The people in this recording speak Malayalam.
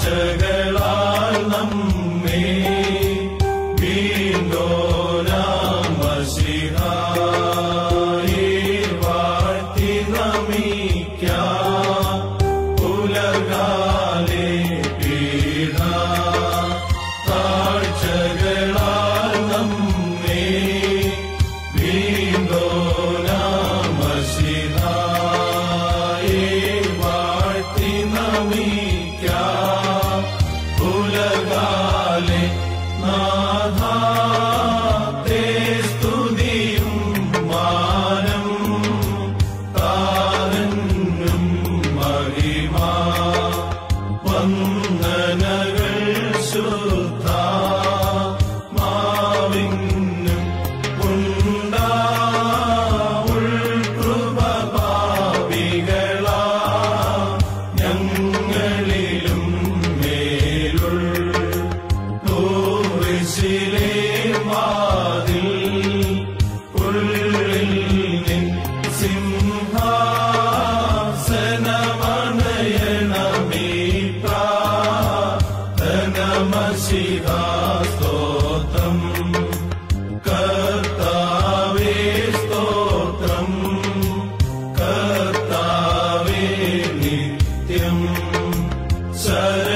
താഴ്ചകളാൽ നമ്മെ വീണ്ടോരാം മശീഹായെ വാഴ്ത്തി നമിക്കാം. പുലർകാലെ പീഡ താഴ്ചകളാൽ നമ്മെ വീണ്ടോരാം മശീഹായെ വാഴ്ത്തി നമിക്കാം. പുലർകാലെ നാഥാ തേ സ്തുതിയും മാനം താരനും മഹിമ വന്ദനകൾ ശുദ്ധ മാവിനും ഉണ്ടാ ഉൾകൃപ പാപികളാ ഞങ്ങളിലും മേലുൾ കുരിശിലെ വാതിൽ ഉള്ളിൽ നിൻ സിംഹാസനമണയണമേ പ്രാർത്ഥനമശിഹാ സ്തോത്രം. കർത്താവേ സ്തോത്രം. കർത്താവേ നിത്യം ശരണ